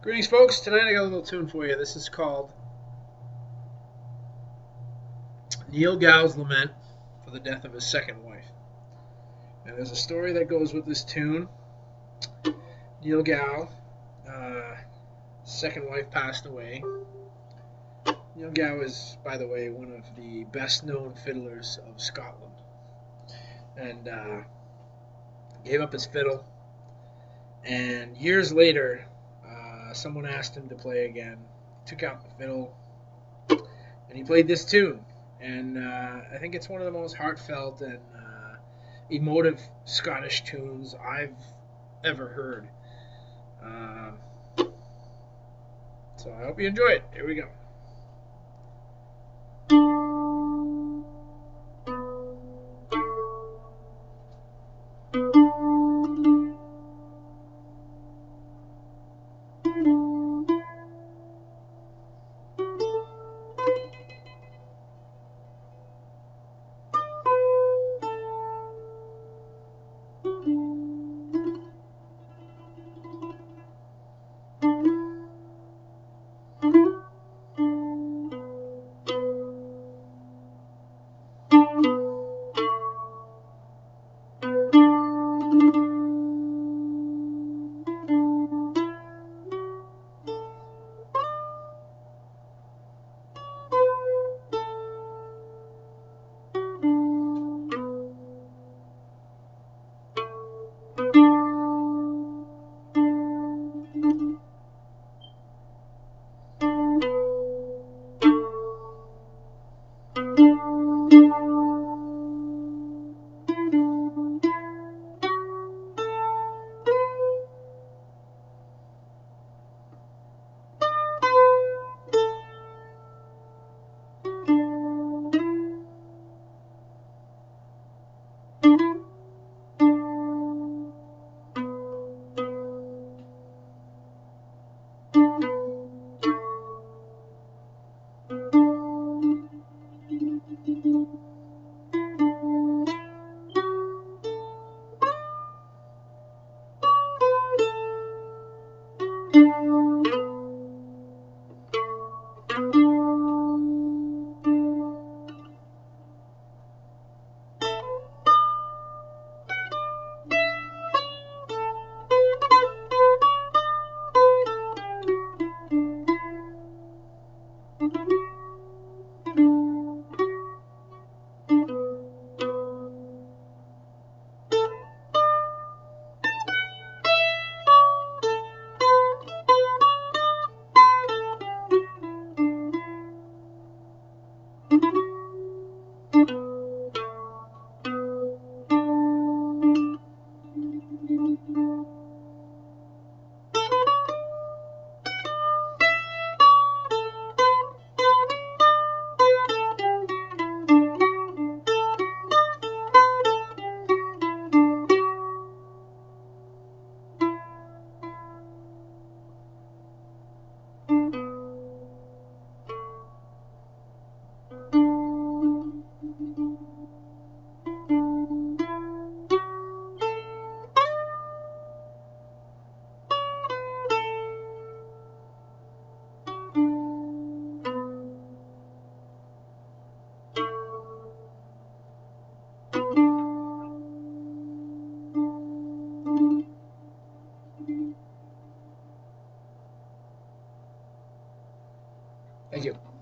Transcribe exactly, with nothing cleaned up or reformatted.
Greetings, folks. Tonight I got a little tune for you. This is called Niel Gow's Lament for the death of his second wife. And there's a story that goes with this tune. Niel Gow, uh, second wife passed away. Niel Gow is, by the way, one of the best-known fiddlers of Scotland. And uh, gave up his fiddle. And years later, uh, someone asked him to play again. Took out the fiddle, and he played this tune. And uh, I think it's one of the most heartfelt and uh, emotive Scottish tunes I've ever heard. Uh, so I hope you enjoy it. Here we go. Thank you.